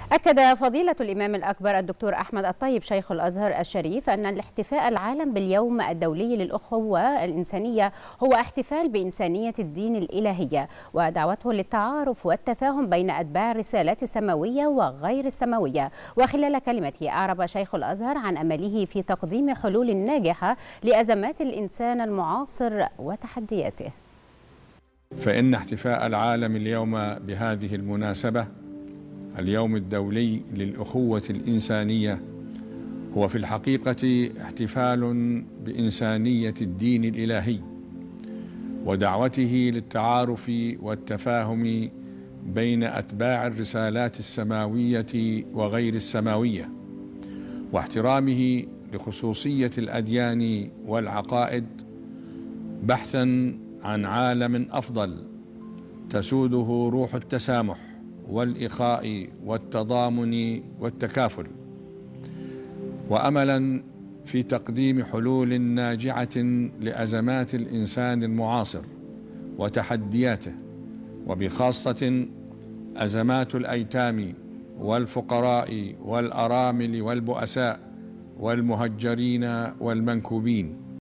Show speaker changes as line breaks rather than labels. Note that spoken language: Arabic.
أكد فضيلة الإمام الأكبر الدكتور أحمد الطيب شيخ الأزهر الشريف أن الاحتفاء العالم باليوم الدولي للأخوة الإنسانية هو احتفال بإنسانية الدين الإلهية، ودعوته للتعارف والتفاهم بين أتباع الرسالات السماوية وغير السماوية. وخلال كلمته أعرب شيخ الأزهر عن أمله في تقديم حلول ناجحة لأزمات الإنسان المعاصر وتحدياته.
فإن احتفاء العالم اليوم بهذه المناسبة، اليوم الدولي للأخوة الإنسانية، هو في الحقيقة احتفال بإنسانية الدين الإلهي ودعوته للتعارف والتفاهم بين أتباع الرسالات السماوية وغير السماوية، واحترامه لخصوصية الأديان والعقائد، بحثاً عن عالم أفضل تسوده روح التسامح والإخاء والتضامن والتكافل، وأملاً في تقديم حلول ناجعة لأزمات الإنسان المعاصر وتحدياته، وبخاصة أزمات الأيتام والفقراء والأرامل والبؤساء والمهجرين والمنكوبين.